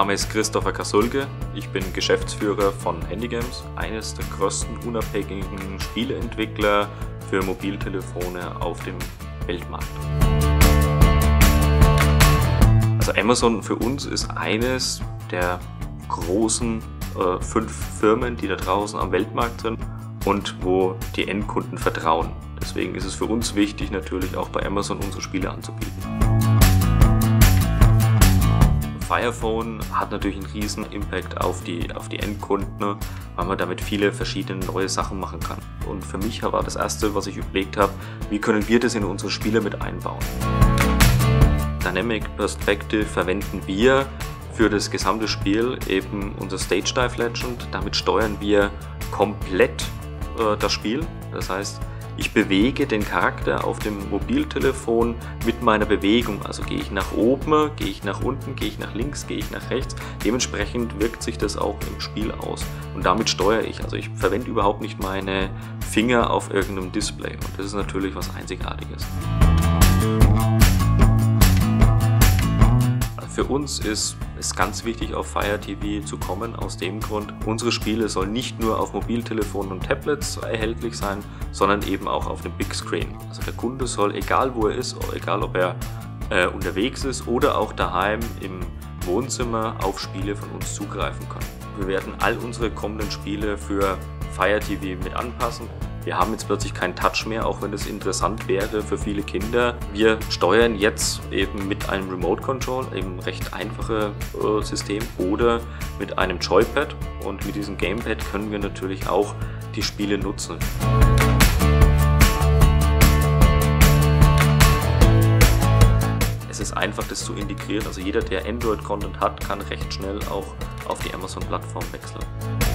Name ist Christopher Kasulke, ich bin Geschäftsführer von HandyGames, eines der größten unabhängigen Spieleentwickler für Mobiltelefone auf dem Weltmarkt. Also Amazon für uns ist eines der großen 5 Firmen, die da draußen am Weltmarkt sind und wo die Endkunden vertrauen. Deswegen ist es für uns wichtig, natürlich auch bei Amazon unsere Spiele anzubieten. Fire Phone hat natürlich einen riesen Impact auf die Endkunden, weil man damit viele verschiedene neue Sachen machen kann. Und für mich war das erste, was ich überlegt habe, wie können wir das in unsere Spiele mit einbauen. Dynamic Perspective verwenden wir für das gesamte Spiel eben unser Stage Dive Legend. Damit steuern wir komplett das Spiel. Das heißt, ich bewege den Charakter auf dem Mobiltelefon mit meiner Bewegung. Also gehe ich nach oben, gehe ich nach unten, gehe ich nach links, gehe ich nach rechts. Dementsprechend wirkt sich das auch im Spiel aus. Und damit steuere ich. Also ich verwende überhaupt nicht meine Finger auf irgendeinem Display. Und das ist natürlich was Einzigartiges. Für uns ist es ganz wichtig, auf Fire TV zu kommen, aus dem Grund, unsere Spiele sollen nicht nur auf Mobiltelefonen und Tablets erhältlich sein, sondern eben auch auf dem Big Screen. Also der Kunde soll, egal wo er ist, egal ob er unterwegs ist oder auch daheim im Wohnzimmer, auf Spiele von uns zugreifen können. Wir werden all unsere kommenden Spiele für Fire TV mit anpassen. Wir haben jetzt plötzlich keinen Touch mehr, auch wenn das interessant wäre für viele Kinder. Wir steuern jetzt eben mit einem Remote Control, eben recht einfaches System, oder mit einem Joypad, und mit diesem Gamepad können wir natürlich auch die Spiele nutzen. Es ist einfach, das zu integrieren. Also jeder, der Android-Content hat, kann recht schnell auch auf die Amazon-Plattform wechseln.